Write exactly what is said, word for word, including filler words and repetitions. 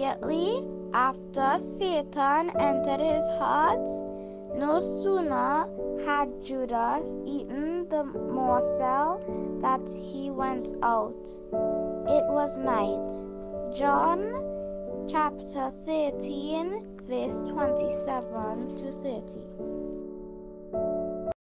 Immediately after Satan entered his heart, no sooner had Judas eaten the morsel that he went out. It was night. John chapter thirteen, verse twenty-seven to thirty.